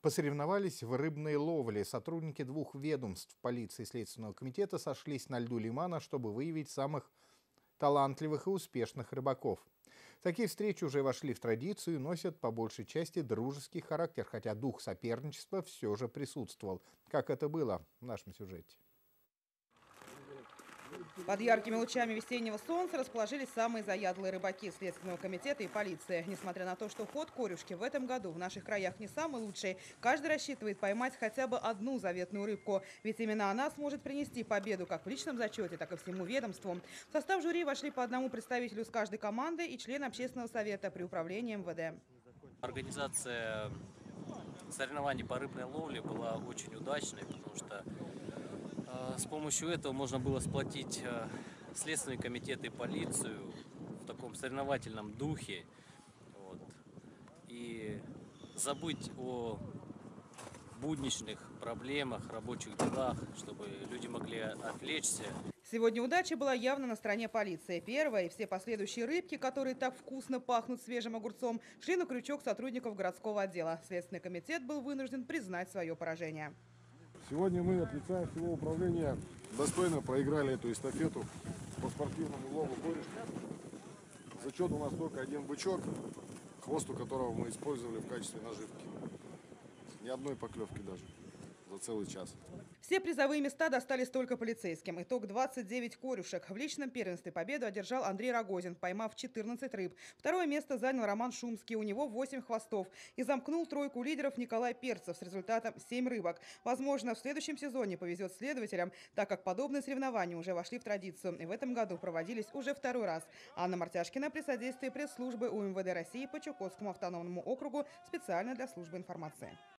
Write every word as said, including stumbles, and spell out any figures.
Посоревновались в рыбной ловле. Сотрудники двух ведомств полиции и Следственного комитета сошлись на льду лимана, чтобы выявить самых талантливых и успешных рыбаков. Такие встречи уже вошли в традицию и носят по большей части дружеский характер, хотя дух соперничества все же присутствовал. Как это было в нашем сюжете. Под яркими лучами весеннего солнца расположились самые заядлые рыбаки Следственного комитета и полиции. Несмотря на то, что ход корюшки в этом году в наших краях не самый лучший, каждый рассчитывает поймать хотя бы одну заветную рыбку. Ведь именно она сможет принести победу как в личном зачете, так и всему ведомству. В состав жюри вошли по одному представителю с каждой команды и член общественного совета при управлении эм вэ дэ. Организация соревнований по рыбной ловле была очень удачной, потому что с помощью этого можно было сплотить Следственный комитет и полицию в таком соревновательном духе, вот, и забыть о будничных проблемах, рабочих делах, чтобы люди могли отвлечься. Сегодня удача была явно на стороне полиции. Первая и все последующие рыбки, которые так вкусно пахнут свежим огурцом, шли на крючок сотрудников городского отдела. Следственный комитет был вынужден признать свое поражение. Сегодня мы от лица всего управления достойно проиграли эту эстафету по спортивному лову корюшки. Зачет у нас только один бычок, хвост у которого мы использовали в качестве наживки. Ни одной поклевки даже за целый час. Все призовые места достались только полицейским. Итог двадцать девять корюшек. В личном первенстве победу одержал Андрей Рогозин, поймав четырнадцать рыб. Второе место занял Роман Шумский, у него восемь хвостов. И замкнул тройку лидеров Николай Перцев с результатом семь рыбок. Возможно, в следующем сезоне повезет следователям, так как подобные соревнования уже вошли в традицию. И в этом году проводились уже второй раз. Анна Мартяшкина при содействии пресс-службы у эм вэ дэ России по Чукотскому автономному округу специально для службы информации.